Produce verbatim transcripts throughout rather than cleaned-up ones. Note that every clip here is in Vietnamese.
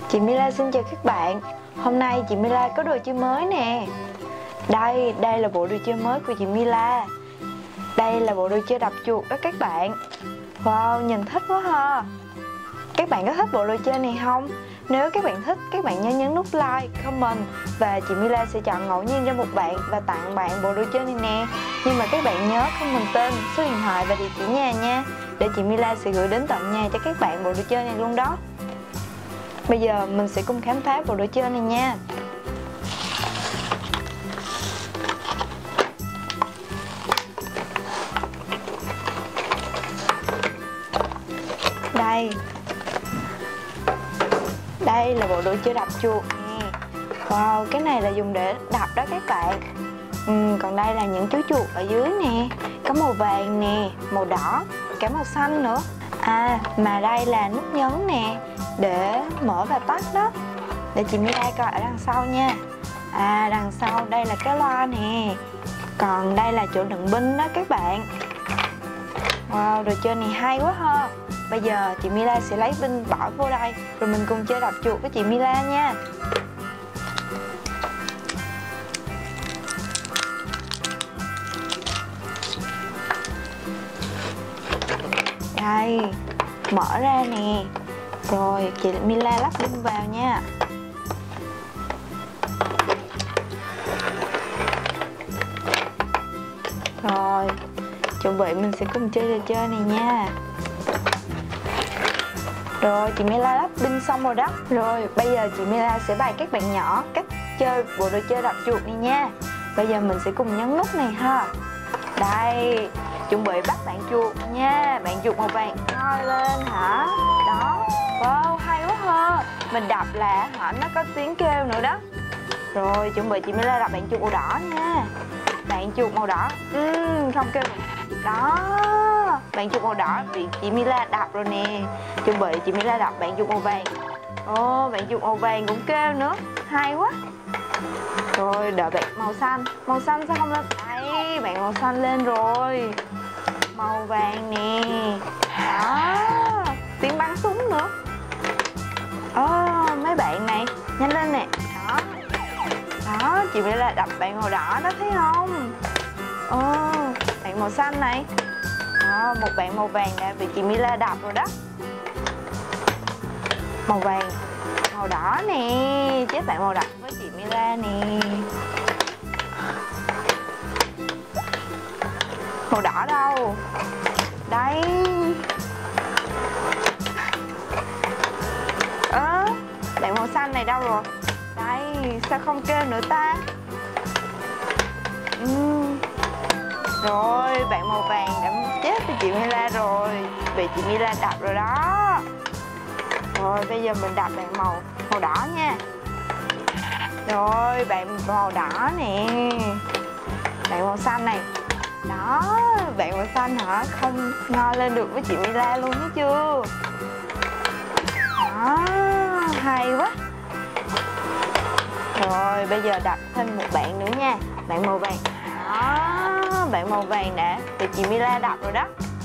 Chị Mila xin chào các bạn. Hôm nay chị Mila có đồ chơi mới nè. Đây, đây là bộ đồ chơi mới của chị Mila. Đây là bộ đồ chơi đập chuột đó các bạn. Wow, nhìn thích quá ha. Các bạn có thích bộ đồ chơi này không? Nếu các bạn thích, các bạn nhớ nhấn nút like, comment và chị Mila sẽ chọn ngẫu nhiên cho một bạn và tặng bạn bộ đồ chơi này nè. Nhưng mà các bạn nhớ comment tên, số điện thoại và địa chỉ nhà nha, để chị Mila sẽ gửi đến tận nhà cho các bạn bộ đồ chơi này luôn đó. Bây giờ mình sẽ cùng khám phá bộ đồ chơi này nha. Đây Đây là bộ đồ chơi đập chuột nè. Wow, cái này là dùng để đập đó các bạn. ừ, Còn đây là những chú chuột ở dưới nè. Có màu vàng nè, màu đỏ, cả màu xanh nữa. À, mà đây là nút nhấn nè, để mở và tắt đó. Để chị Mila coi ở đằng sau nha. À, đằng sau đây là cái loa nè. Còn đây là chỗ đựng pin đó các bạn. Wow, đồ chơi này hay quá ha. Bây giờ chị Mila sẽ lấy pin bỏ vô đây, rồi mình cùng chơi đập chuột với chị Mila nha. Đây, mở ra nè. Rồi chị Mila lắp pin vào nha. Rồi, chuẩn bị mình sẽ cùng chơi trò chơi này nha. Rồi chị Mila lắp pin xong rồi đó. Rồi bây giờ chị Mila sẽ bày các bạn nhỏ cách chơi bộ đồ chơi đập chuột này nha. Bây giờ mình sẽ cùng nhấn nút này ha. Đây, chuẩn bị bắt bạn chuột nha. Bạn chuột màu vàng ngoi lên hả. Đó, wow, hay quá ha. Mình đập là hả, nó có tiếng kêu nữa đó. Rồi chuẩn bị chị Mila đập bạn chuột màu đỏ nha. Bạn chuột màu đỏ uhm, không kêu đó. Bạn chuột màu đỏ bị chị Mila đập rồi nè. Chuẩn bị chị Mila đập bạn chuột màu vàng. Ồ, bạn chuột màu vàng cũng kêu nữa, hay quá. Rồi đợi bạn màu xanh. Màu xanh sao không lên? Đây, bạn màu xanh lên rồi. Màu vàng nè. Đó, tiếng bắn súng nữa. Ồ, mấy bạn này nhanh lên nè. Đó, đó, chị Mila đập bạn màu đỏ đó, thấy không? Ồ, bạn màu xanh này. Đó, một bạn màu vàng đã bị chị Mila đập rồi đó. Màu vàng, màu đỏ nè. Chết bạn màu đỏ với chị Mila nè. Màu đỏ đâu? Đây. Ơ, à, bạn màu xanh này đâu rồi? Đây, sao không kêu nữa ta? uhm. Rồi, bạn màu vàng đã chết với chị Mila rồi. Bị chị Mila đập rồi đó. Rồi, bây giờ mình đập bạn màu màu đỏ nha. Rồi, bạn màu đỏ nè. Bạn màu xanh này. Đó, bạn màu xanh hả? Không ngoi lên được với chị Mila luôn thấy chưa? Đó, hay quá. Rồi, bây giờ đập thêm một bạn nữa nha. Bạn màu vàng. Đó, bạn màu vàng đã bị chị Mila đập rồi đó.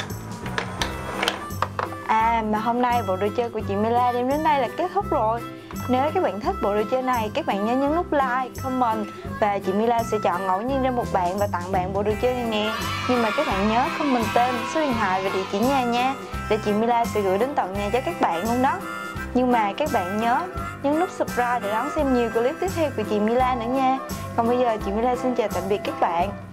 À, mà hôm nay bộ đồ chơi của chị Mila đem đến đây là kết thúc rồi. Nếu các bạn thích bộ đồ chơi này, các bạn nhớ nhấn nút like, comment và chị Mila sẽ chọn ngẫu nhiên cho một bạn và tặng bạn bộ đồ chơi này nè. Nhưng mà các bạn nhớ comment tên, số điện thoại và địa chỉ nhà nha, để chị Mila sẽ gửi đến tận nhà cho các bạn luôn đó. Nhưng mà các bạn nhớ nhấn nút subscribe để đón xem nhiều clip tiếp theo của chị Mila nữa nha. Còn bây giờ chị Mila xin chào tạm biệt các bạn.